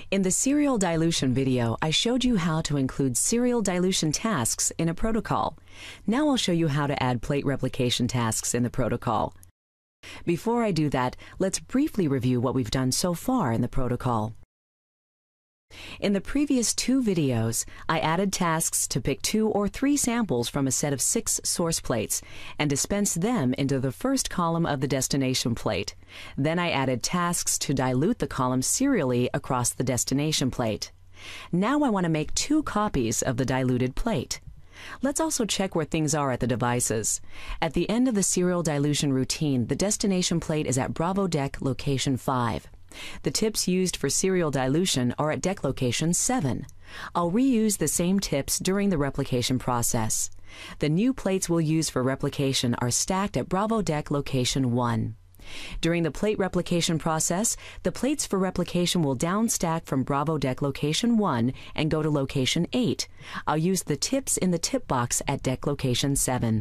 In the serial dilution video, I showed you how to include serial dilution tasks in a protocol. Now I'll show you how to add plate replication tasks in the protocol. Before I do that, let's briefly review what we've done so far in the protocol. In the previous 2 videos, I added tasks to pick 2 or 3 samples from a set of 6 source plates and dispense them into the first column of the destination plate. Then I added tasks to dilute the columns serially across the destination plate. Now I want to make 2 copies of the diluted plate. Let's also check where things are at the devices. At the end of the serial dilution routine, the destination plate is at Bravo deck location 5. The tips used for serial dilution are at deck location 7. I'll reuse the same tips during the replication process. The new plates we'll use for replication are stacked at Bravo deck location 1. During the plate replication process, the plates for replication will downstack from Bravo deck location 1 and go to location 8. I'll use the tips in the tip box at deck location 7.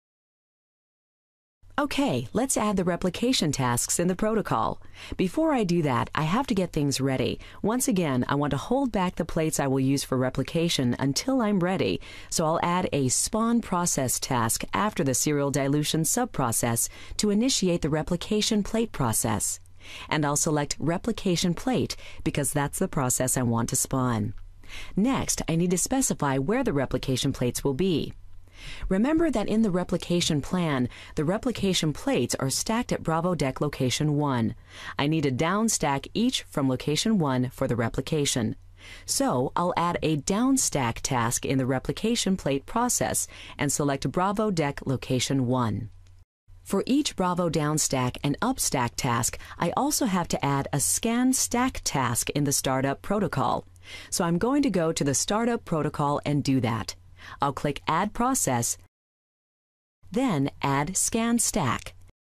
Okay, let's add the replication tasks in the protocol. Before I do that, I have to get things ready. Once again, I want to hold back the plates I will use for replication until I'm ready, so I'll add a spawn process task after the serial dilution subprocess to initiate the replication plate process. And I'll select replication plate because that's the process I want to spawn. Next, I need to specify where the replication plates will be. Remember that in the replication plan, the replication plates are stacked at Bravo deck location 1. I need to downstack each from location 1 for the replication. So I'll add a downstack task in the replication plate process and select Bravo deck location 1. For each Bravo downstack and upstack task, I also have to add a scan stack task in the startup protocol. So I'm going to go to the startup protocol and do that. I'll click Add Process, then Add Scan Stack.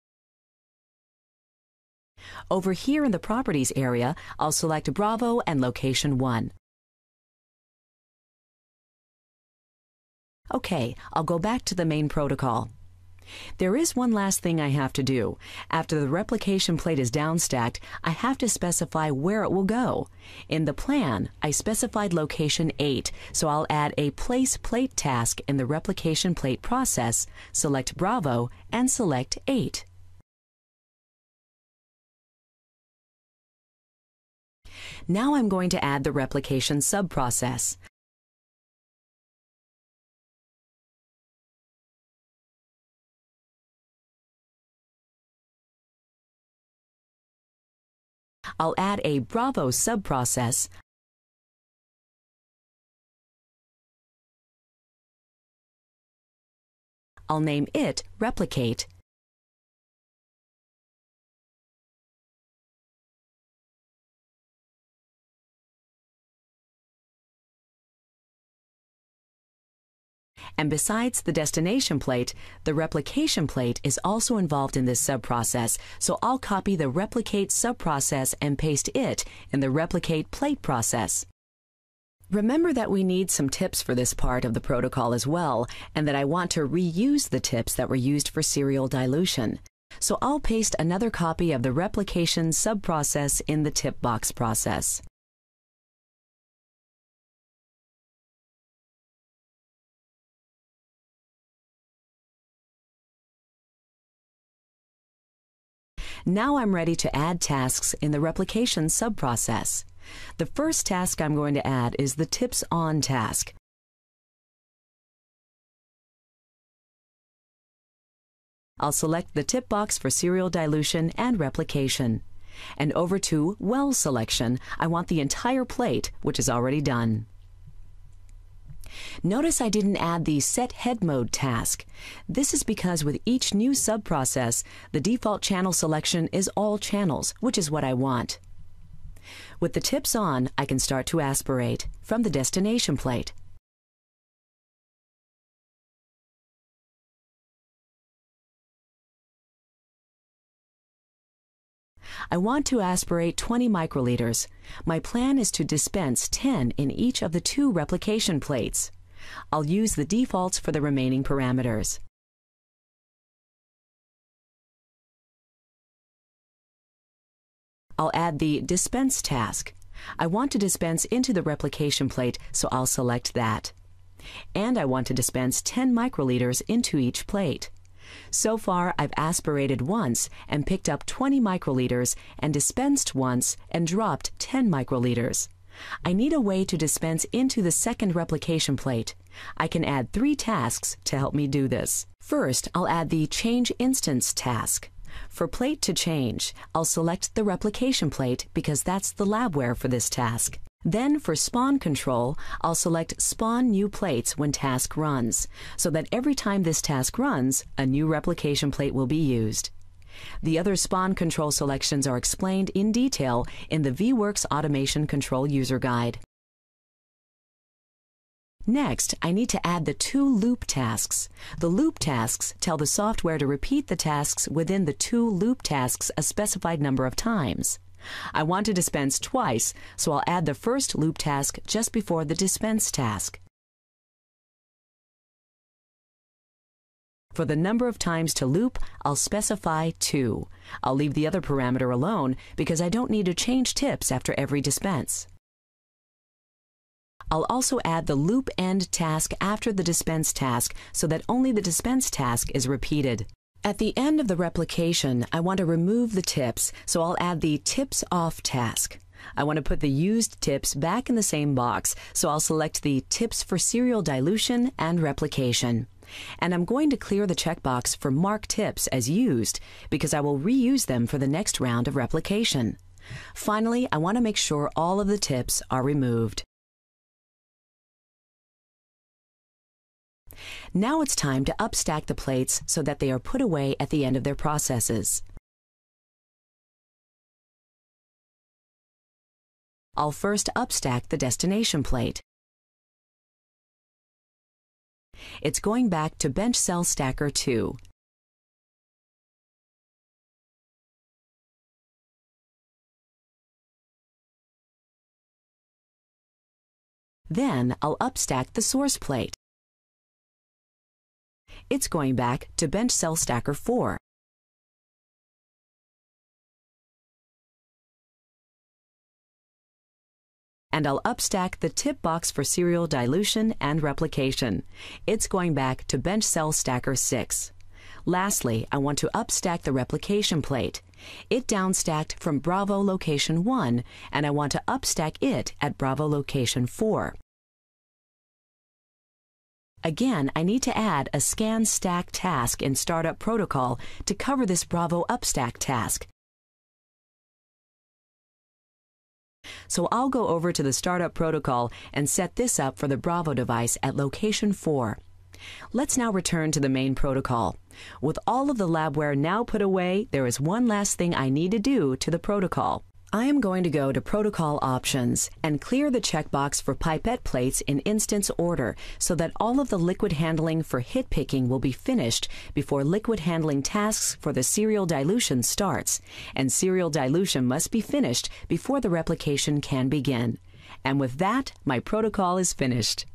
Over here in the Properties area, I'll select Bravo and Location 1. Okay, I'll go back to the main protocol. There is one last thing I have to do. After the replication plate is downstacked, I have to specify where it will go. In the plan, I specified location 8, so I'll add a Place Plate task in the replication plate process, select Bravo, and select 8. Now I'm going to add the replication subprocess. I'll add a Bravo subprocess. I'll name it Replicate. And besides the destination plate, the replication plate is also involved in this subprocess, so I'll copy the Replicate subprocess and paste it in the Replicate plate process. Remember that we need some tips for this part of the protocol as well, and that I want to reuse the tips that were used for serial dilution. So I'll paste another copy of the replication subprocess in the tip box process. Now I'm ready to add tasks in the replication subprocess. The first task I'm going to add is the Tips On task. I'll select the tip box for serial dilution and replication. And over to Well Selection, I want the entire plate, which is already done. Notice I didn't add the Set Head Mode task. This is because with each new subprocess, the default channel selection is all channels, which is what I want. With the tips on, I can start to aspirate from the destination plate. I want to aspirate 20 microliters. My plan is to dispense 10 in each of the 2 replication plates. I'll use the defaults for the remaining parameters. I'll add the Dispense task. I want to dispense into the replication plate, so I'll select that. And I want to dispense 10 microliters into each plate. So far, I've aspirated once and picked up 20 microliters and dispensed once and dropped 10 microliters. I need a way to dispense into the second replication plate. I can add 3 tasks to help me do this. First, I'll add the Change Instance task. For plate to change, I'll select the replication plate because that's the labware for this task. Then for spawn control, I'll select Spawn New Plates when task runs, so that every time this task runs, a new replication plate will be used. The other spawn control selections are explained in detail in the VWorks Automation Control User Guide. Next, I need to add the 2 loop tasks. The loop tasks tell the software to repeat the tasks within the 2 loop tasks a specified number of times. I want to dispense twice, so I'll add the first loop task just before the dispense task. For the number of times to loop, I'll specify 2. I'll leave the other parameter alone because I don't need to change tips after every dispense. I'll also add the loop end task after the dispense task so that only the dispense task is repeated. At the end of the replication, I want to remove the tips, so I'll add the tips off task. I want to put the used tips back in the same box, so I'll select the tips for serial dilution and replication. And I'm going to clear the checkbox for mark tips as used because I will reuse them for the next round of replication. Finally, I want to make sure all of the tips are removed. Now it's time to upstack the plates so that they are put away at the end of their processes. I'll first upstack the destination plate. It's going back to Bench Cell Stacker 2. Then I'll upstack the source plate. It's going back to Bench Cell Stacker 4. And I'll upstack the tip box for serial dilution and replication. It's going back to Bench Cell Stacker 6. Lastly, I want to upstack the replication plate. It downstacked from Bravo location 1, and I want to upstack it at Bravo location 4. Again, I need to add a Scan Stack task in Startup Protocol to cover this Bravo upstack task. So I'll go over to the Startup Protocol and set this up for the Bravo device at location 4. Let's now return to the main protocol. With all of the labware now put away, there is one last thing I need to do to the protocol. I am going to go to Protocol Options and clear the checkbox for pipette plates in instance order so that all of the liquid handling for hit picking will be finished before liquid handling tasks for the serial dilution starts, and serial dilution must be finished before the replication can begin. And with that, my protocol is finished.